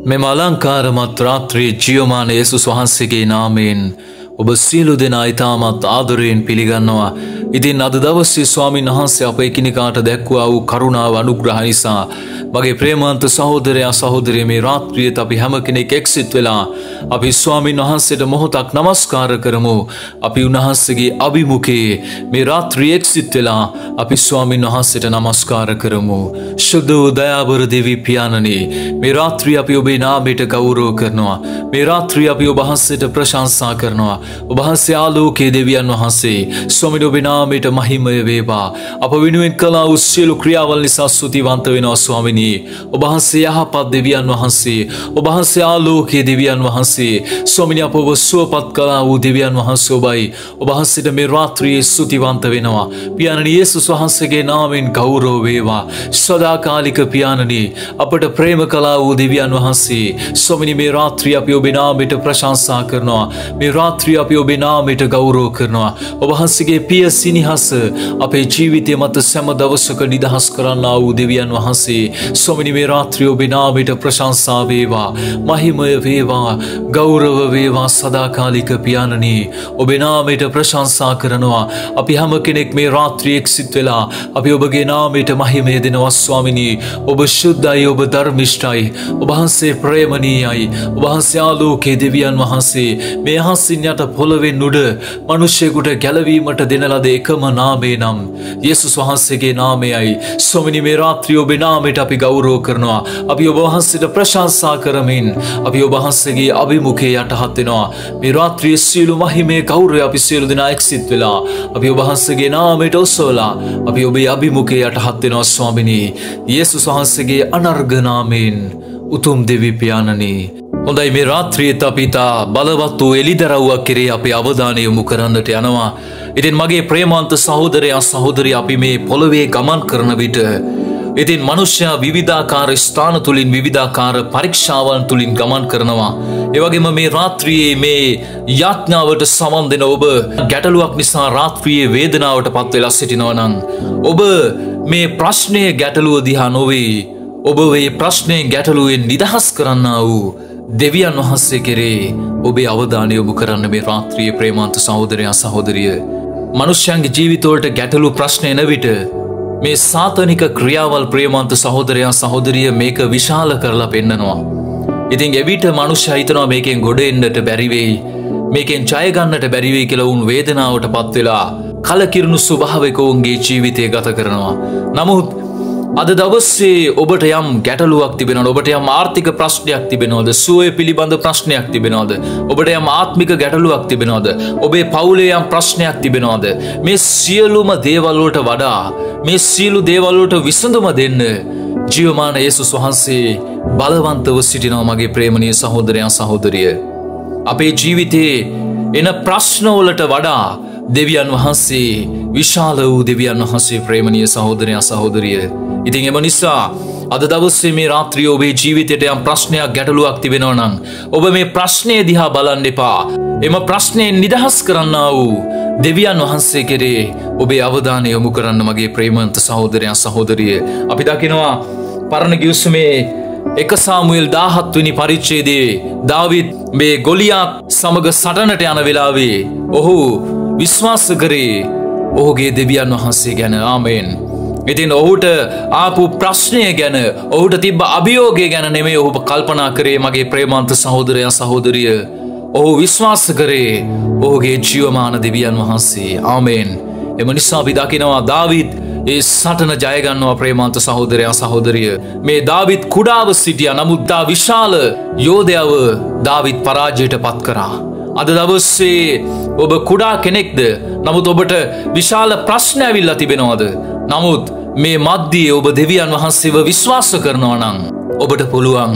මෙම අලංකාරමත් රාත්‍රියේ ජීවමාන යේසුස් වහන්සේගේ නාමයෙන් ඔබ සියලු දෙනා ඊටමත් ආදරයෙන් පිළිගන්නවා. ඉතින් අද දවසේ ස්වාමීන් වහන්සේ අප එකිනෙකාට දැක්වුවා වූ කරුණාව අනුග්‍රහ නිසා මගේ ප්‍රේමවන්ත සහෝදරයා සහෝදරිය මේ රාත්‍රියේත් අපි හැම කෙනෙක් එක්සිත් වෙලා අපි ස්වාමීන් වහන්සේට මොහොතක් නමස්කාර කරමු. අපි උන්වහන්සේගේ අභිමුඛයේ මේ රාත්‍රියේ එක්සිත් වෙලා අපි ස්වාමීන් වහන්සේට නමස්කාර කරමු. සුදු දයාබර දෙවි පියාණනි, මේ රාත්‍රිය අපි ඔබේ නාමයට ගෞරව කරනවා. මේ රාත්‍රිය අපි ඔබ වහන්සේට ප්‍රශංසා කරනවා. ඔබ වහන්සේ ආලෝකයේ දෙවියන් වහන්සේ ස්වාමීන් ඔබේ නාමයට මහිමය වේවා. අප වෙනුවෙන් කළා වූ සියලු ක්‍රියාවල් නිසා ස්තුතිවන්ත වෙනවා ස්වාමීනි. ඔබ වහන්සේ යහපත් දෙවියන් වහන්සේ, ඔබ වහන්සේ ආලෝකයේ දෙවියන් වහන්සේ, ස්වාමීනි අප ඔබ සුවපත් කළා වූ දෙවියන් වහන්සේ ඔබයි. ඔබ වහන්සේට මේ රාත්‍රියේ ස්තුතිවන්ත වෙනවා. පියාණනි යේසුස් වහන්සේගේ නාමයෙන් ගෞරව වේවා. සදාකාලික පියාණනි අපට ප්‍රේම කළා වූ දෙවියන් වහන්සේ ස්වාමීනි මේ රාත්‍රිය අපි ඔබේ නාමයට ප්‍රශංසා කරනවා. මේ රාත්‍රිය අපි ඔබේ නාමයට ගෞරව කරනවා. ඔබ වහන්සේගේ පිය සිනිහස අපේ ජීවිතය මත සෑම දවසක නිදහස් කරන්නා වූ දෙවියන් වහන්සේ ස්වාමීනි මේ රාත්‍රිය ඔබේ නාමයට ප්‍රශංසා වේවා. මහිමය වේවා. ගෞරව වේවා. සදාකාලික පියාණනි ඔබේ නාමයට ප්‍රශංසා කරනවා. අපි හැම කෙනෙක් මේ රාත්‍රියේ එක්සිත් වෙලා අපි ඔබගේ නාමයට මහිමය දෙනවා ස්වාමීනි. ඔබ ශුද්ධයි, ඔබ ධර්මිෂ්ඨයි, ඔබ වහන්සේ ප්‍රේමණීයයි, ඔබ වහන්සේ ආලෝකයේ දෙවියන් වහන්සේ. මේ අහසින් යට පොළවෙන් උඩ මිනිසෙකුට ගැලවීමට දෙන ලද එකම නාමය නම් යේසුස් වහන්සේගේ නාමයයි. ස්වාමීනි මේ රාත්‍රිය ඔබේ නාමයට අපි ගෞරව කරනවා. අපි ඔබ වහන්සේට ප්‍රශංසා කරමින් අපි ඔබ වහන්සේගේ අභිමුඛයේ යටහත් වෙනවා. මේ රාත්‍රියේ සියලු මහිමේ ගෞරවය අපි සියලු දෙනා එක්සිත් වෙලා අපි ඔබ වහන්සේගේ නාමයට ඔසවලා අපි ඔබේ අභිමුඛයේ යටහත් වෙනවා ස්වාමීනි. යේසුස් වහන්සේගේ අනර්ඝ නාමයෙන් උතුම් දෙවි පියාණනි. හොඳයි, මේ රාත්‍රියේත් අපි තා බලවත් වූ එළිදරව්වක් කෙරේ අපේ අවධානය යොමු කරන්නට යනවා. ඉතින් මගේ ප්‍රේමවන්ත සහෝදරයා සහෝදරිය අපි මේ පොළවේ ගමන් කරන විට ඉතින් මනුෂ්‍යයා විවිධාකාර ස්ථාන තුලින් විවිධාකාර පරීක්ෂාවන් තුලින් ගමන් කරනවා. ඒ වගේම මේ රාත්‍රියේ මේ යාඥාවට සමන් දෙන ඔබ ගැටලුවක් නිසා රාත්‍රියේ වේදනාවට පත් වෙලා සිටිනවා නම් ඔබ මේ ප්‍රශ්නයේ ගැටලුව දිහා නොවේ, ඔබ මේ ප්‍රශ්නයේ ගැටලුවෙන් නිදහස් කරන්නා වූ දෙවියන් වහන්සේ කෙරේ ඔබේ අවධානය යොමු කරන්න මේ රාත්‍රියේ ප්‍රේමවන්ත සහෝදරයා සහෝදරිය. මනුෂ්‍යයන්ගේ ජීවිතවලට ගැටලු ප්‍රශ්න එන විට මේ සාතනික ක්‍රියාවල් ප්‍රේමවන්ත සහෝදරයා සහෝදරිය මේක විශාල කරලා පෙන්නනවා. ඉතින් එවිට මනුෂ්‍යයා හිතනවා මේකෙන් ගොඩ එන්නට බැරි වෙයි, මේකෙන් ජය ගන්නට බැරි වෙයි කියලා උන් වේදනාවටපත් වෙලා කලකිරුණු ස්වභාවයක උන්ගේ ජීවිතය ගත කරනවා. නමුත් අද දවසේ ඔබට යම් ගැටලුවක් තිබෙනවද? ඔබට යම් ආර්ථික ප්‍රශ්නයක් තිබෙනවද? සුවය පිළිබඳ ප්‍රශ්නයක් තිබෙනවද? ඔබට යම් ආත්මික ගැටලුවක් තිබෙනවද? ඔබේ පවුලේ යම් ප්‍රශ්නයක් තිබෙනවද? මේ සියලුම දේවල් වලට වඩා මේ සියලු දේවල් වලට විසඳුම දෙන්න ජීවමාන යේසුස් වහන්සේ බලවන්තව සිටිනවා. මගේ ප්‍රේමණීය සහෝදරයා සහෝදරිය, අපේ ජීවිතේ එන ප්‍රශ්න වලට වඩා දෙවියන් වහන්සේ විශාල වූ දෙවියන් වහන්සේ ප්‍රේමණීය සහෝදරයා සහෝදරිය. ඉතින් එම නිසා අද දවසේ මේ රාත්‍රිය ඔබේ ජීවිතයට යම් ප්‍රශ්නයක් ගැටලුවක් තිබෙනවා නම් ඔබ මේ ප්‍රශ්නය දිහා බලන්න එපා. එම ප්‍රශ්නයෙන් නිදහස් කරන්නා වූ දෙවියන් වහන්සේ කෙරේ ඔබේ අවධානය යොමු කරන්න මගේ ප්‍රේමවන්ත සහෝදරයා සහෝදරිය. අපි දකිනවා පරණ ගිවිසුමේ 1 සාමුවෙල් 17 වෙනි පරිච්ඡේදයේ දාවිද් මේ ගොලියාත් සමග සටනට යන වෙලාවේ ඔහු විශ්වාස කරේ ඔහුගේ දෙවියන් වහන්සේ ගැන. ආමෙන්. ඉතින් ඔහුට ආපු ප්‍රශ්නය ගැන, ඔහුට තිබ්බ අභියෝගය ගැන නෙමෙයි ඔහු කල්පනා කරේ මගේ ප්‍රේමවන්ත සහෝදරයා සහෝදරිය. ඔහු විශ්වාස කරේ ඔහුගේ ජීවමාන දෙවියන් වහන්සේ. ආමෙන්. එම නිසා අපි දකිනවා දාවිද් ඒ සටන ජය ගන්නවා. ප්‍රේමවන්ත සහෝදරයා සහෝදරිය, මේ දාවිද් කුඩාව සිටියා, නමුත් තා විශාල යෝධයව දාවිද් පරාජයට පත් කරා. අද දවසේ ඔබ කුඩා කෙනෙක්ද? නමුත් ඔබට විශාල ප්‍රශ්න ඇවිල්ලා තිබෙනවද? නමුත් මේ මැද්දේ ඔබ දෙවියන් වහන්සේව විශ්වාස කරනවා නම් ඔබට පුළුවන්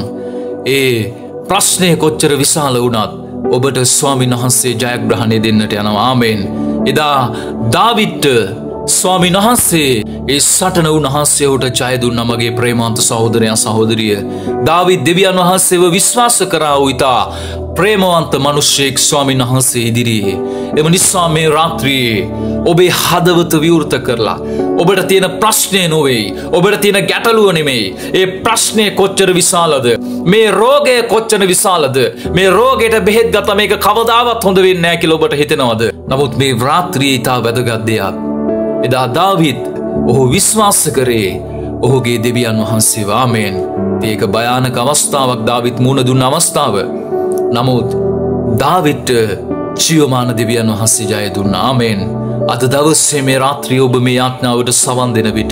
ඒ ප්‍රශ්නය කොච්චර විශාල වුණත් ඔබට ස්වාමීන් වහන්සේ ජයග්‍රහණය දෙන්නට යනවා. ආමෙන්. එදා දාවිද්ට ස්වාමීන් වහන්සේ ඒ සටන උන්වහන්සේට ජය දුන්නා. මගේ ප්‍රේමවන්ත සහෝදරයා සහෝදරිය, දාවිද් දෙවියන් වහන්සේව විශ්වාස කරා වූ ඉතා ප්‍රේමවන්ත මිනිසෙක් ස්වාමීන් වහන්සේ ඉදිරියේ. එම නිසා මේ රාත්‍රියේ ඔබේ හදවත විවෘත කරලා ඔබට තියෙන ප්‍රශ්නේ නොවේ, ඔබට තියෙන ගැටලුව නෙමෙයි, ඒ ප්‍රශ්නේ කොච්චර විශාලද, මේ රෝගය කොච්චර විශාලද? මේ රෝගයට බෙහෙත් ගත්තා මේක කවදාවත් හොඳ වෙන්නේ නැහැ කියලා ඔබට හිතෙනවද? නමුත් මේ රාත්‍රියේ ඊට වැදගත් දෙයක්. එදා දාවිද් ඔහු විශ්වාස කරේ ඔහුගේ දෙවියන් වහන්සේව. ආමේන්. ඒක භයානක අවස්ථාවක් දාවිද් මුණ දුන්න අවස්ථාව. නමුත් දාවිද්ට ජීවමාන දෙවියන් වහන්සේ ජය දුන්නා. ආමේන්. අද දවසේ මේ රාත්‍රියේ ඔබ මේ යාඥාවට සවන් දෙන විට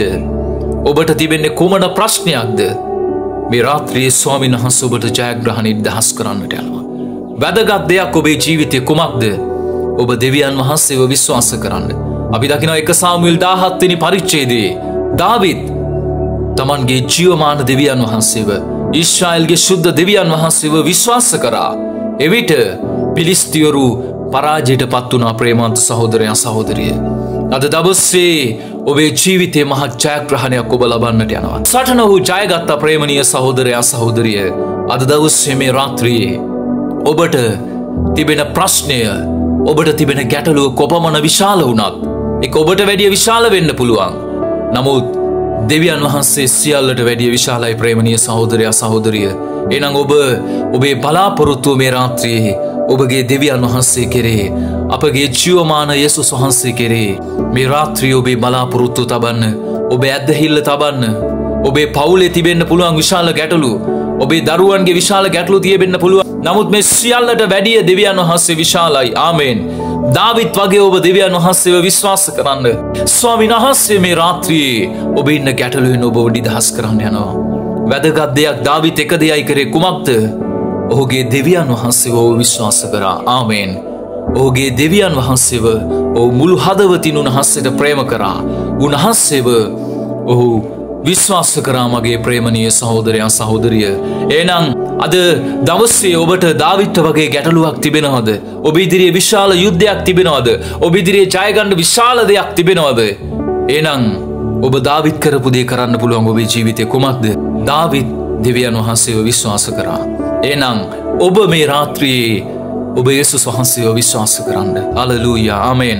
ඔබට තිබෙන්නේ කුමන ප්‍රශ්නයක්ද? මේ රාත්‍රියේ ස්වාමීන් වහන්සේ ඔබට ජයග්‍රහණ නිදහස් කරන්නට යනවා. වැදගත් දෙයක් ඔබේ ජීවිතේ කුමක්ද? ඔබ දෙවියන් වහන්සේව විශ්වාස කරන්න. අපි දකිනවා 1 සාමුවෙල් 17 වෙනි පරිච්ඡේදයේ දාවිද් තමන්ගේ ජීවමාන දෙවියන් වහන්සේව, ඊශ්‍රායල්ගේ ශුද්ධ දෙවියන් වහන්සේව විශ්වාස කරා. එවිට පිලිස්තියරු පරාජයට පත් වුණා. ප්‍රේමාන්ත සහෝදරයා සහෝදරිය, අද දවසේ ඔබේ ජීවිතයේ මහත් ජයග්‍රහණයක් ඔබ ලබන්නට යනවා. සටන ඔහු ජයගත්ත ප්‍රේමණීය සහෝදරයා සහෝදරිය, අද දවසේ මේ රාත්‍රියේ ඔබට තිබෙන ප්‍රශ්නය, ඔබට තිබෙන ගැටලුව කොපමණ විශාල වුණත් ඒක ඔබට වැඩිය විශාල වෙන්න පුළුවන්. නමුත් දෙවියන් වහන්සේ සියල්ලට වැඩිය විශාලයි ප්‍රේමණීය සහෝදරයා සහෝදරිය. එහෙනම් ඔබ ඔබේ බලාපොරොත්තුව මේ රාත්‍රියේ ඔබගේ දෙවියන් වහන්සේ කෙරේ, අපගේ ජීවමාන යේසුස් වහන්සේ කෙරේ මේ රාත්‍රියේ ඔබේ බලාපොරොත්තුව තබන්න, ඔබේ ඇදහිල්ල තබන්න. ඔබේ පවුලේ තිබෙන්න පුළුවන් විශාල ගැටලු, ඔබේ දරුවන්ගේ විශාල ගැටලු තියෙන්න පුළුවන්. නමුත් මේ සියල්ලට වැඩිය දෙවියන් වහන්සේ විශාලයි. ආමේන්. දාවිද් වගේ ඔබ දෙවියන් වහන්සේව විශ්වාස කරන්න. ස්වාමීන් වහන්සේ මේ රාත්‍රියේ ඔබ ඉන්න ගැටලුවෙන් ඔබව නිදහස් කරන්න යනවා. වැදගත් දෙයක් දාවිද් එක දෙයයි කරේ. කුමක්ද? ඔහුගේ දෙවියන් වහන්සේව විශ්වාස කරා. ආමේන්. ඔහුගේ දෙවියන් වහන්සේව ඔහු මුළු හදවතින් උන්වහන්සේට ප්‍රේම කරා. උන්වහන්සේව ඔහු විශ්වාස කරා. මගේ ප්‍රේමණීය සහෝදරයා සහෝදරිය, එහෙනම් අද දවසේ ඔබට දාවිද්ට වගේ ගැටලුවක් තිබෙනවද? ඔබ ඉදිරියේ විශාල යුද්ධයක් තිබෙනවද? ඔබ ඉදිරියේ ජය ගන්න විශාල දෙයක් තිබෙනවද? එහෙනම් ඔබ දාවිද් කරපු දේ කරන්න පුළුවන්. ඔබේ ජීවිතේ කුමක්ද? දාවිද් දෙවියන් වහන්සේව විශ්වාස කරා. එහෙනම් ඔබ මේ රාත්‍රියේ ඔබ යේසුස් වහන්සේව විශ්වාස කරන්න. හලෙලූයා. ආමේන්.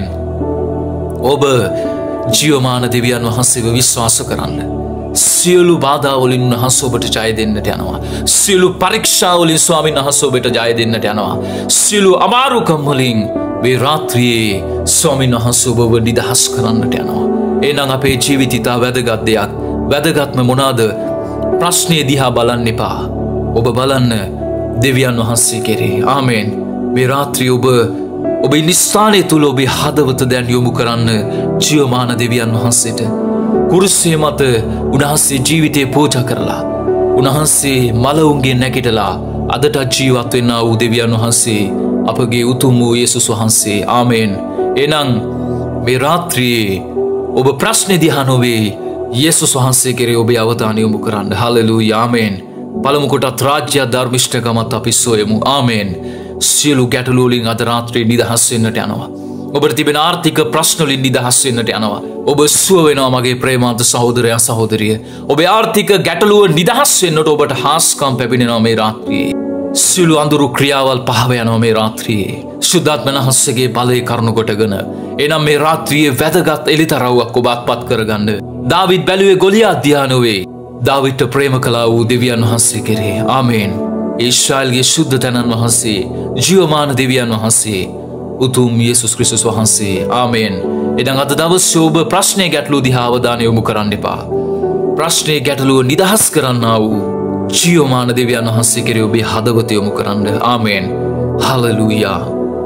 ඔබ ජීවමාන දෙවියන් වහන්සේව විශ්වාස කරන්න. සියලු බාධා වලින් උන්වහන්සේ ඔබට ජය දෙන්නට යනවා. සියලු පරීක්ෂා වලින් ස්වාමීන් වහන්සේ ඔබට ජය දෙන්නට යනවා. සියලු අමාරුකම් වලින් මේ රාත්‍රියේ ස්වාමීන් වහන්සේ ඔබව නිදහස් කරන්නට යනවා. එහෙනම් අපේ ජීවිතය ඉතා වැදගත් දෙයක්. වැදගත්ම මොනවාද? ප්‍රශ්නේ දිහා බලන්න එපා. ඔබ බලන්න දෙවියන් වහන්සේ කෙරේ. ආමේන්. මේ රාත්‍රියේ ඔබ ඉන්න ස්ථානයේ තුල ඔබේ හදවත දැන් යොමු කරන්න ජීවමාන දෙවියන් වහන්සේට. කුරුසිය මත උන්වහන්සේ ජීවිතේ පූජා කරලා, උන්වහන්සේ මලවුන්ගේ නැගිටලා අදට ජීවත් වෙන්නා වූ දෙවියන් වහන්සේ අපගේ උතුම් වූ යේසුස් වහන්සේ. ආමේන්. එහෙනම් මේ රාත්‍රියේ ඔබ ප්‍රශ්නේ දිහා නොවේ යේසුස් වහන්සේ කෙරේ ඔබේ අවධානය යොමු කරන්න. හලෙලූයා. ආමේන්. පළමු කොටත් රාජ්‍ය ධර්මිෂ්ඨකමත් අපි සොයමු. ආමේන්. සියලු ගැටලු වලින් අද රාත්‍රියේ නිදහස් වෙන්නට යනවා. ඔබට තිබෙන ආර්ථික ප්‍රශ්න වලින් නිදහස් වෙන්නට යනවා. ඔබ සුව වෙනවා මගේ ප්‍රේමාන්ත සහෝදරයා සහෝදරිය. ඔබේ ආර්ථික ගැටලුව නිදහස් වෙන්නට ඔබට හාස්කම් පැමිණෙනවා මේ රාත්‍රියේ. සියලු අඳුරු ක්‍රියාවල් පහව යනවා මේ රාත්‍රියේ. සුද්ධාත්ම වහන්සේගේ බලය කරුණු කොටගෙන. එනම් මේ රාත්‍රියේ වැදගත් එලිතරව්වක් ඔබ අත්පත් කරගන්න. දාවිද් බැලුවේ ගොලියාත් දිහා නොවේ. දාවිද්ට ප්‍රේම කළා වූ දෙවියන් වහන්සේ කෙරේ. ආමේන්. ඊශ්‍රායල්ගේ ශුද්ධ තනන් වහන්සේ, ජීවමාන දෙවියන් වහන්සේ, උතුම් යේසුස් ක්‍රිස්තුස් වහන්සේ. ආමේන්. එදන් අද දවසේ ඔබ ප්‍රශ්නේ ගැටලු දිහා අවධානය යොමු කරන්න එපා. ප්‍රශ්නේ ගැටලුව නිදහස් කරන්නා වූ ජීවමාන දෙවියන් වහන්සේ කෙරේ ඔබේ හදවත යොමු කරන්න. ආමේන්. හලෙලූයා.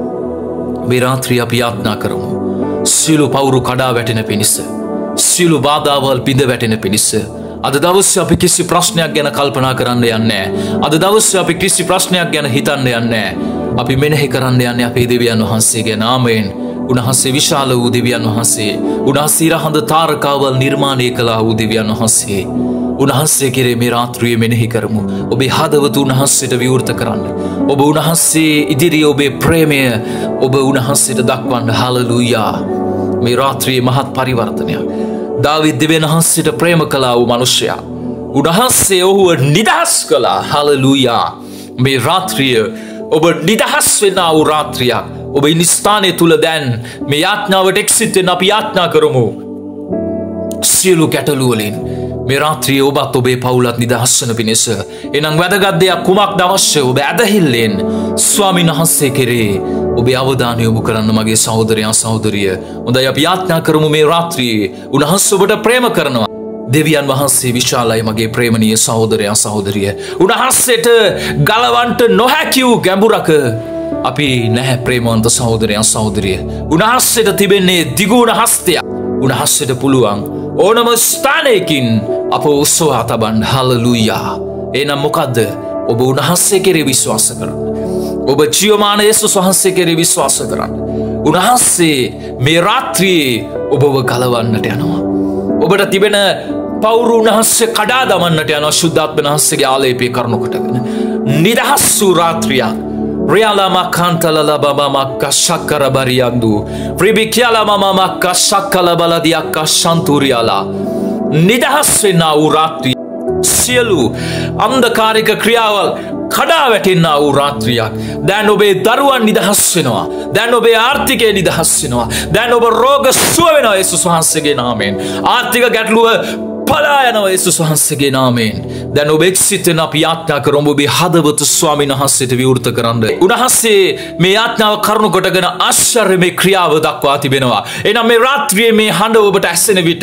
මේ රාත්‍රිය අපි යාඥා කරමු. සියලු පවුරු කඩා වැටෙන පිණිස, සියලු බාධාවල් බිඳ වැටෙන පිණිස අද දවසේ අපි කිසි ප්‍රශ්නයක් ගැන කල්පනා කරන්න යන්නේ නැහැ. අද දවසේ අපි කිසි ප්‍රශ්නයක් ගැන හිතන්න යන්නේ නැහැ. අපි මෙනෙහි කරන්න යන්නේ අපේ දෙවියන් වහන්සේ ගැන. ආමේන්. උන්වහන්සේ විශාල වූ දෙවියන් වහන්සේ. උන්වහන්සේ රහඳ තාරකාවල් නිර්මාණය කළා වූ දෙවියන් වහන්සේ. උන්වහන්සේ කෙරේ මේ රාත්‍රියේ මෙනෙහි කරමු. ඔබේ හදවත උන්වහන්සේට විවෘත කරන්න. ඔබ උන්වහන්සේ ඉදිරියේ ඔබේ ප්‍රේමය ඔබ උන්වහන්සේට දක්වන්න. හලෙලූයා. මේ රාත්‍රියේ මහත් පරිවර්තනයක්. දාවිද් දෙවියන් වහන්සේට ප්‍රේම කළා වූ මිනිසයා. උන්වහන්සේ ඔහුව නිදහස් කළා. හලෙලූයා. මේ රාත්‍රිය ඔබ නිදහස් වෙනා වූ රාත්‍රියක්. ඔබ ඉන්න ස්ථානයේ තුල දැන් මේ යාඥාවට එක්සිට් වෙන්න අපි යාඥා කරමු. සියලු ගැටලු වලින් මේ රාත්‍රියේ ඔබත් ඔබේ පවුලත් නිදහස් වන පිණිස එනම් වැදගත් දෙයක් කුමක්ද අවශ්‍ය ඔබ ඇදහිල්ලෙන් ස්වාමීන් වහන්සේ කෙරේ ඔබේ අවධානය යොමු කරන්න මගේ සහෝදරයා සහෝදරිය. හොඳයි අපි යාඥා කරමු මේ රාත්‍රියේ උන්වහන්සේ ඔබට ප්‍රේම කරනවා. දෙවියන් වහන්සේ විශාලයි මගේ ප්‍රේමණීය සහෝදරයා සහෝදරිය. උන්වහන්සේට ගලවන්ට නොහැකි වූ ගැඹුරක අපි නැහැ ප්‍රේමවන්ත සහෝදරයා සහෝදරිය. උන්වහන්සේට තිබෙන්නේ දිගුණ හස්තයක්. උන්වහන්සේට පුළුවන් ඕනම ස්ථානයකින් අප උස්සවා තබන්න. හලෙලූයා. එනම් මොකද්ද? ඔබ උන්වහන්සේ කෙරේ විශ්වාස කරන්න. ඔබ ජීවමාන යේසුස් වහන්සේ කෙරේ විශ්වාස කරන්න. උන්වහන්සේ මේ රාත්‍රියේ ඔබව ගලවන්නට යනවා. ඔබට තිබෙන පවුරු උන්වහන්සේ කඩා දමන්නට යනවා ශුද්ධාත්ම වහන්සේගේ ආලේපය කරනු කොටගෙන. නිදහස් වූ රාත්‍රියක්. Riala makantala la baba makka shakara bariandu. Ribikiala mama makka shakala baladiaka shanturiala. නිදහස් වෙන්න වූ රාත්‍රිය. සියලු අන්ධකාරික ක්‍රියාවල් කඩා වැටෙන්නා වූ රාත්‍රියක්. දැන් ඔබේ දරුවන් නිදහස් වෙනවා. දැන් ඔබේ ආර්ථිකය නිදහස් වෙනවා. දැන් ඔබ රෝග සුව වෙනවා යේසුස් වහන්සේගේ නාමයෙන්. ආර්ථික ගැටලුව පලා යනවා යේසුස් වහන්සේගේ නාමයෙන්. දැන් ඔබ එක්සිතෙන් අපි යාඥා කරමු ඔබේ හදවත ස්වාමීන් වහන්සේට විවෘත කරන්න. උන්වහන්සේ මේ යාඥාව කරුණු කොටගෙන ආශ්චර්යමය ක්‍රියාව දක්වා තිබෙනවා. එනම් මේ රාත්‍රියේ මේ හඬ ඔබට ඇසෙන විට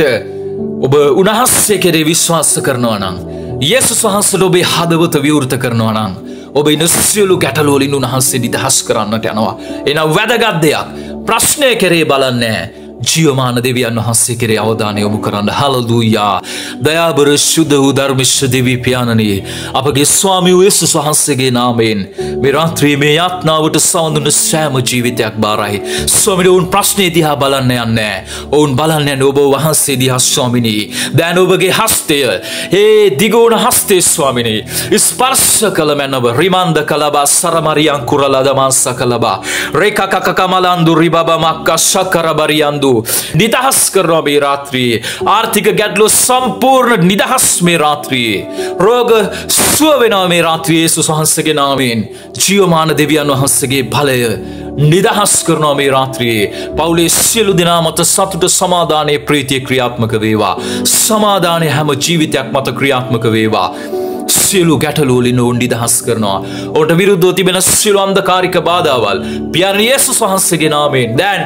ඔබ උන්වහන්සේ කෙරේ විශ්වාස කරනවා නම් යේසුස් වහන්සේට ඔබේ හදවත විවෘත කරනවා නම් ඔබ ඉන්න සියලු ගැටලු වලින් උන්වහන්සේ නිදහස් කරන්නට යනවා. එනම් වැදගත් දෙයක් ප්‍රශ්නය කෙරේ බලන්නේ ජීවමාන දෙවියන් වහන්සේ කෙරේ අවධානය යොමු කරන්න. හලෙලූයා. දයාබර සුද්ධ වූ ධර්මිෂ්ඨ දෙවි පියාණනි අපගේ ස්වාමී යේසුස් වහන්සේගේ නාමයෙන් මේ රාත්‍රියේ මේ යාඥාවට සවඳුන සෑම ජීවිතයක් බාරයි. ස්වාමීනි ඔවුන් ප්‍රශ්නේ දිහා බලන්න යන්නේ. ඔවුන් බලන්න යන්නේ ඔබ වහන්සේ දිහා ස්වාමීනි. දැන් ඔබගේ හස්තය ඒ දිගුණ හස්තේ ස්වාමීනි ස්පර්ශ කළ මැනව රිමන්ද කලබා සරමරියන් කුරලා දමස්ස කලබා රේකකකකමලන්දු රිබබා මක්ක ශකරබරියන්දු නිදහස් කරනවා මේ රාත්‍රියේ. ආර්ථික ගැටලු සම්පූර්ණ නිදහස් මේ රාත්‍රියේ. රෝග සුව වෙනවා මේ රාත්‍රියේ යේසුස් වහන්සේගේ නාමයෙන්. ජීවමාන දෙවියන් වහන්සේගේ බලය නිදහස් කරනවා මේ රාත්‍රියේ. පවුලේ සියලු දෙනා මත සතුට සමාදානයේ ප්‍රීතිය ක්‍රියාත්මක වේවා. සමාදානයේ හැම ජීවිතයක් මත ක්‍රියාත්මක වේවා. සියලු ගැටලු වලින් ඔවුන් නිදහස් කරනවා. ඔවුන්ට විරුද්ධව තිබෙන සියලු අන්ධකාරික බාධාවල් පියාණන් යේසුස් වහන්සේගේ නාමයෙන් දැන්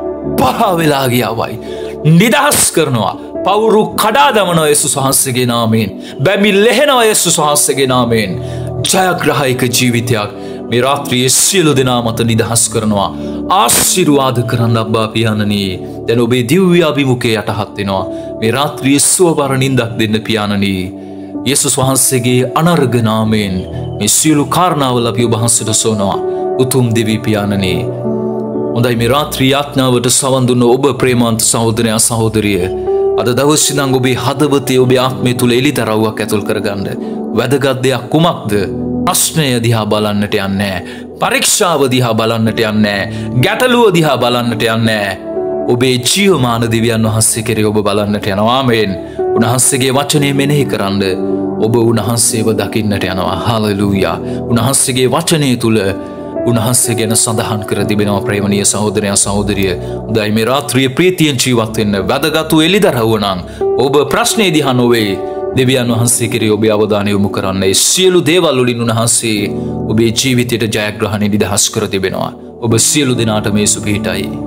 පහ වෙලා ගියාවයි. නිදහස් කරනවා. පවුරු කඩා දමනවා යේසුස් වහන්සේගේ නාමයෙන්. බැමි ලෙහෙනවා යේසුස් වහන්සේගේ නාමයෙන්. ජයග්‍රාහක ජීවිතයක් මේ රාත්‍රියේ සියලු දෙනා මත නිදහස් කරනවා. ආශිර්වාද කරන්න අබ්බා පියාණනි. දැන් ඔබේ දිව්‍ය අභිමුඛය යටහත් වෙනවා. මේ රාත්‍රියේ සුවබර නින්දක් දෙන්න පියාණනි. යේසුස් වහන්සේගේ අනර්ග නාමයෙන් මේ සියලු කාරණාවල් අපි ඔබ වහන්සේට සොනවා. උතුම් දෙවි පියාණනි. හොඳයි මේ රාත්‍රී යාඥාවට සවන් දුන්න ඔබ ප්‍රේමවන්ත සහෝදරයා සහෝදරිය අද දවසේ නම් ඔබේ හදවතේ ඔබේ ආත්මය තුල එළිතරව්වක් ඇතුල් කරගන්න වැදගත් දෙයක් කුමක්ද? ප්‍රශ්නය දිහා බලන්නට යන්නේ පරීක්ෂාව දිහා බලන්නට යන්නේ ගැටලුව දිහා බලන්නට යන්නේ ඔබේ ජීවමාන දෙවියන් වහන්සේ කෙරේ ඔබ බලන්නට යනවා. ආමේන්. උන්වහන්සේගේ වචනේ මෙනෙහි කරන්න ඔබ උන්වහන්සේව දකින්නට යනවා. හලෙලූයා. උන්වහන්සේගේ වචනේ තුල උන්වහන්සේ ගැන සඳහන් කර තිබෙනවා ප්‍රේමණීය සහෝදරයා සහෝදරිය. උදයි මේ රාත්‍රියේ ප්‍රීතියෙන් ජීවත් වෙන්න වැදගත් එළිදරව්ව නම් ඔබ ප්‍රශ්නේ දිහා නොවේ දෙවියන් වහන්සේ කෙරේ ඔබේ අවධානය යොමු කරන්න. ඒ සියලු දේවල් වලින් උන්වහන්සේ ඔබේ ජීවිතයට ජයග්‍රහණය නිදහස් කර තිබෙනවා. ඔබ සියලු දෙනාට මේ සුභ පිහිටයි.